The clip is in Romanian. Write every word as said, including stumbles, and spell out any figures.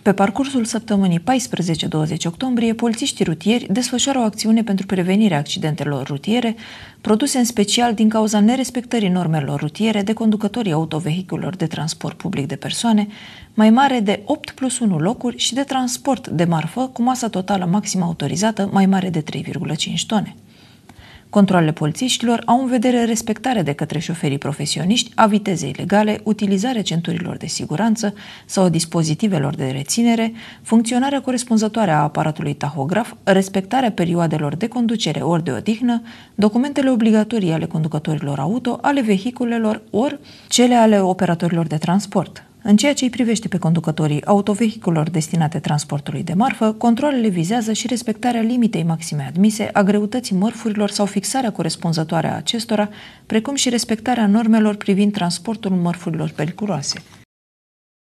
Pe parcursul săptămânii paisprezece douăzeci octombrie, polițiștii rutieri desfășoară o acțiune pentru prevenirea accidentelor rutiere, produse în special din cauza nerespectării normelor rutiere de conducătorii autovehiculelor de transport public de persoane, mai mare de opt plus unu locuri și de transport de marfă cu masă totală maximă autorizată mai mare de trei virgulă cinci tone. Controalele polițiștilor au în vedere respectarea de către șoferii profesioniști a vitezei legale, utilizarea centurilor de siguranță sau a dispozitivelor de reținere, funcționarea corespunzătoare a aparatului tahograf, respectarea perioadelor de conducere ori de odihnă, documentele obligatorii ale conducătorilor auto, ale vehiculelor ori cele ale operatorilor de transport. În ceea ce îi privește pe conducătorii autovehiculelor destinate transportului de marfă, controalele vizează și respectarea limitei maxime admise, a greutății mărfurilor sau fixarea corespunzătoare a acestora, precum și respectarea normelor privind transportul mărfurilor periculoase.